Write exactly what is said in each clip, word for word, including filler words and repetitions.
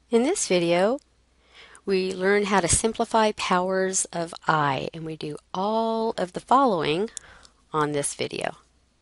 In this video, we learn how to simplify powers of I, and we do all of the following on this video.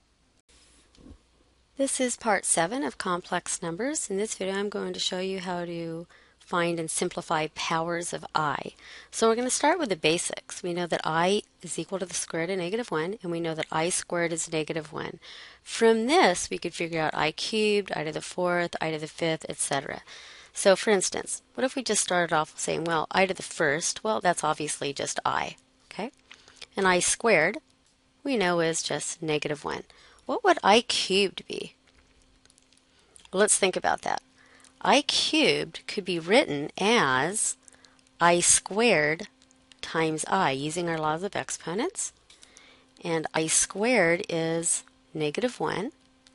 This is part seven of complex numbers. In this video, I'm going to show you how to find and simplify powers of I. So we're going to start with the basics. We know that I is equal to the square root of negative one, and we know that I squared is negative one. From this, we could figure out I cubed, I to the fourth, I to the fifth, et cetera. So for instance, what if we just started off saying, well, I to the first, well, that's obviously just I, okay? And I squared, we know is just negative one. What would I cubed be? Well, let's think about that. I cubed could be written as I squared times I, using our laws of exponents. And I squared is negative one.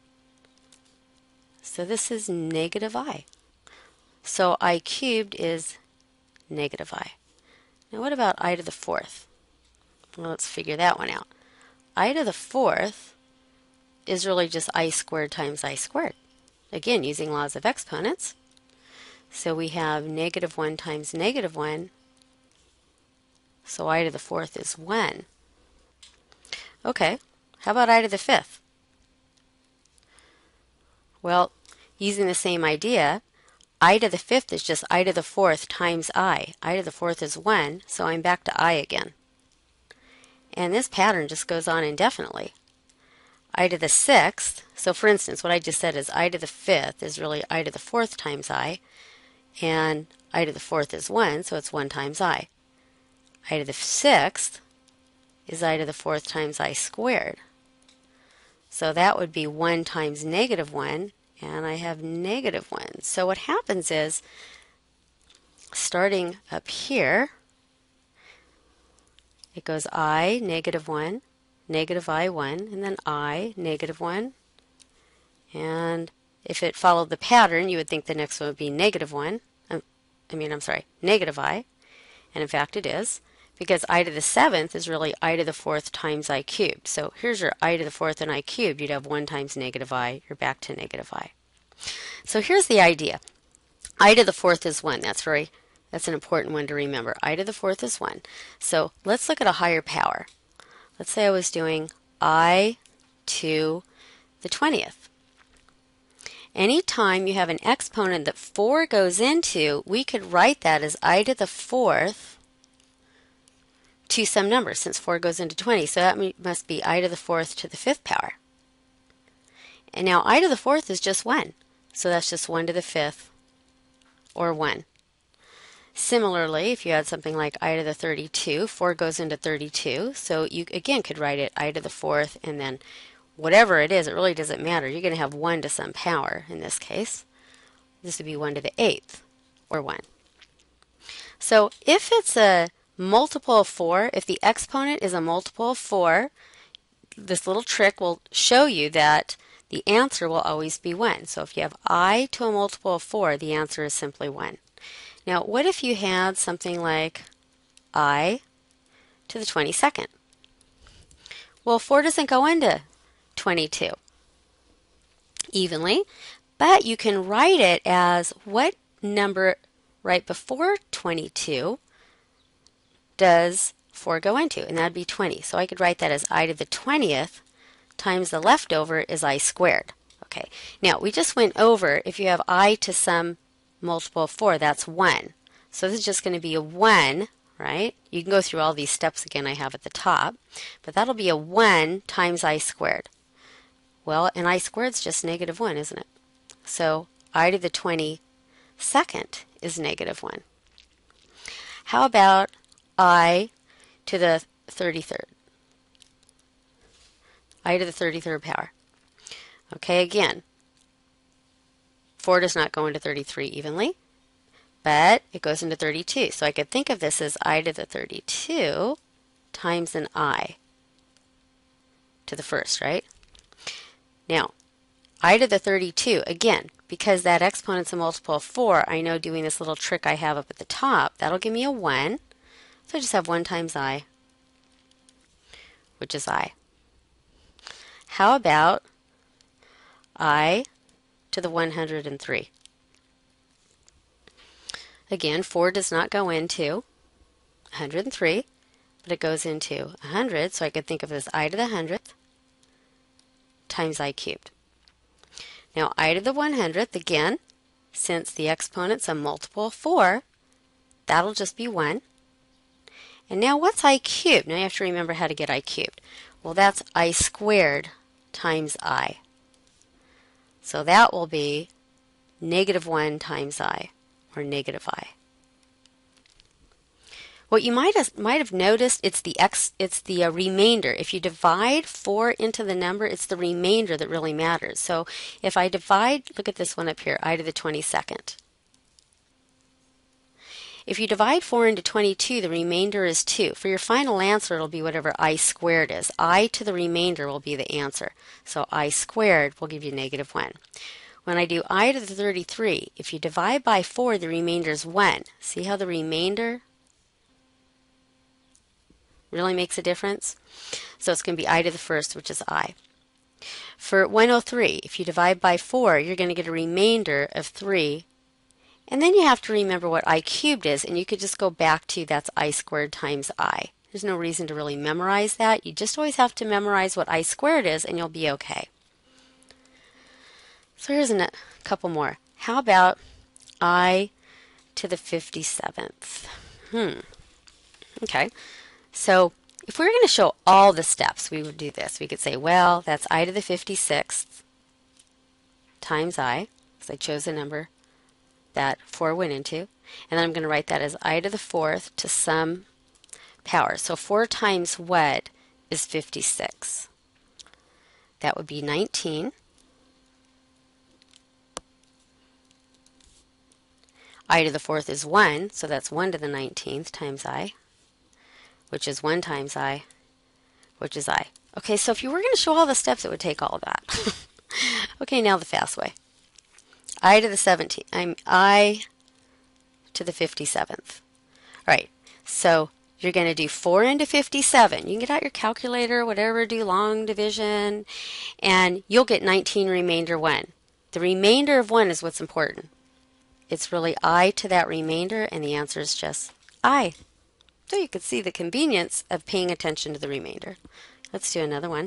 So this is negative I. So I cubed is negative I. Now what about I to the fourth? Well, let's figure that one out. I to the fourth is really just I squared times I squared. Again, using laws of exponents. So we have negative one times negative one. So I to the fourth is one. Okay, how about I to the fifth? Well, using the same idea, I to the fifth is just I to the fourth times I. I to the fourth is one, so I'm back to I again. And this pattern just goes on indefinitely. I to the sixth, so for instance, what I just said is I to the fifth is really I to the fourth times I, and I to the fourth is one, so it's one times I. I to the sixth is I to the fourth times I squared. So that would be one times negative one, and I have negative one. So what happens is, starting up here, it goes I, negative one, negative I, one, and then I, negative one. And if it followed the pattern, you would think the next one would be negative one. Um, I mean, I'm sorry, negative I. And in fact, it is, because I to the seventh is really I to the fourth times I cubed. So here's your I to the fourth and I cubed. You'd have one times negative I. You're back to negative I. So here's the idea. I to the fourth is one. That's very, that's an important one to remember. I to the fourth is one. So let's look at a higher power. Let's say I was doing I to the twentieth. Anytime you have an exponent that four goes into, we could write that as I to the fourth to some number, since four goes into twenty. So that must be I to the fourth to the fifth power. And now I to the fourth is just one. So that's just one to the fifth, or one. Similarly, if you had something like I to the thirty-two, four goes into thirty-two. So you again could write it I to the fourth, and then whatever it is, it really doesn't matter. You're going to have one to some power in this case. This would be one to the eighth, or one. So if it's a multiple of four, if the exponent is a multiple of four, this little trick will show you that the answer will always be one. So if you have I to a multiple of four, the answer is simply one. Now, what if you had something like I to the twenty-second? Well, four doesn't go into twenty-two evenly, but you can write it as what number right before twenty-two does four go into, and that would be twenty. So I could write that as I to the twentieth times the leftover is I squared. Okay, now we just went over, if you have I to some multiple of four, that's one. So this is just going to be a one, right? You can go through all these steps again I have at the top, but that'll be a one times I squared. Well, and I squared is just negative one, isn't it? So I to the twenty-second is negative one. How about I to the thirty-third? I to the thirty-third power. Okay, again, four does not go into thirty-three evenly, but it goes into thirty-two. So I could think of this as I to the thirty-two times an I to the first, right? Now, I to the thirty-two, again, because that exponent's a multiple of four, I know doing this little trick I have up at the top, that'll give me a one. So I just have one times I, which is I. How about I to the one hundred three? Again, four does not go into one hundred three, but it goes into one hundred, so I could think of it as I to the hundredth times I cubed. Now I to the one hundredth, again, since the exponent's a multiple of four, that'll just be one. And now what's I cubed? Now you have to remember how to get I cubed. Well, that's I squared times I. So that will be negative one times I, or negative I. What you might have, might have noticed, it's the x, it's the uh, remainder. If you divide four into the number, it's the remainder that really matters. So if I divide, look at this one up here, I to the twenty-second. If you divide four into twenty-two, the remainder is two. For your final answer, it'll be whatever I squared is. I to the remainder will be the answer. So I squared will give you negative one. When I do I to the thirty-three, if you divide by four, the remainder is one. See how the remainder really makes a difference? So it's going to be I to the first, which is I. For one oh three, if you divide by four, you're going to get a remainder of three. And then you have to remember what I cubed is, and you could just go back to that's I squared times I. There's no reason to really memorize that. You just always have to memorize what I squared is, and you'll be okay. So here's a couple more. How about I to the fifty-seventh? Hmm. Okay. So if we were going to show all the steps, we would do this. We could say, well, that's I to the fifty-sixth times I, because I chose a number that four went into. And then I'm going to write that as I to the fourth to some power. So four times what is fifty-six? That would be nineteen. I to the fourth is one, so that's one to the nineteenth times I, which is one times I, which is I. Okay, so if you were going to show all the steps, it would take all of that. Okay, now the fast way. I to the seventeenth, I'm I to the fifty-seventh. All right, so you're going to do four into fifty-seven. You can get out your calculator, whatever, do long division, and you'll get nineteen remainder one. The remainder of one is what's important. It's really I to that remainder, and the answer is just I. So you could see the convenience of paying attention to the remainder. Let's do another one.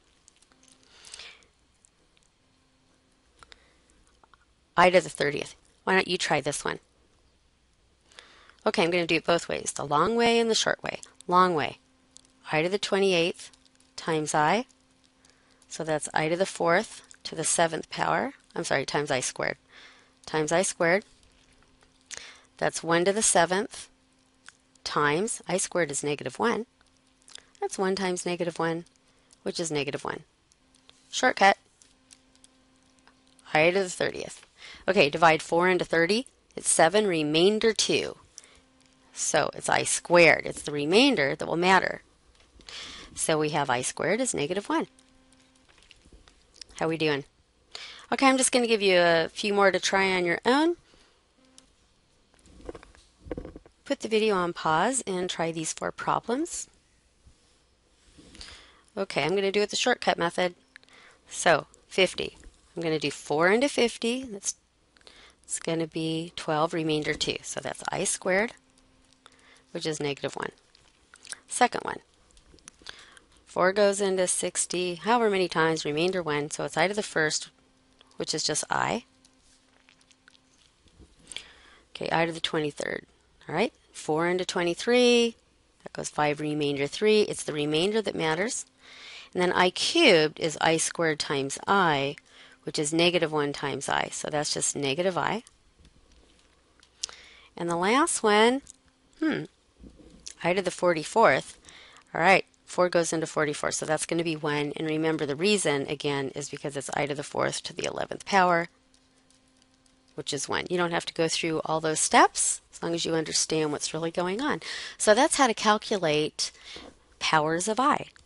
I to the thirtieth. Why don't you try this one? Okay, I'm going to do it both ways, the long way and the short way. Long way. I to the twenty-eighth times I. So that's I to the fourth to the seventh power. I'm sorry, times I squared. Times I squared. That's one to the seventh times I squared is negative one. That's one times negative one, which is negative one. Shortcut. I to the thirtieth. Okay, divide four into thirty. It's seven, remainder two. So it's I squared. It's the remainder that will matter. So we have I squared is negative one. How are we doing? Okay, I'm just going to give you a few more to try on your own. Put the video on pause and try these four problems. Okay, I'm going to do it the shortcut method. So, fifty. I'm going to do four into fifty. That's it's going to be twelve, remainder two. So that's I squared, which is negative one. Second one. four goes into sixty, however many times, remainder one. So it's I to the first, which is just I. Okay, I to the twenty-third. All right, four into twenty-three. That goes five, remainder three. It's the remainder that matters. And then I cubed is I squared times I, which is negative one times I. So that's just negative I. And the last one, hmm, I to the forty-fourth. All right, four goes into forty-four, so that's going to be one. And remember, the reason, again, is because it's I to the fourth to the eleventh power, which is one. You don't have to go through all those steps as long as you understand what's really going on. So that's how to calculate powers of I.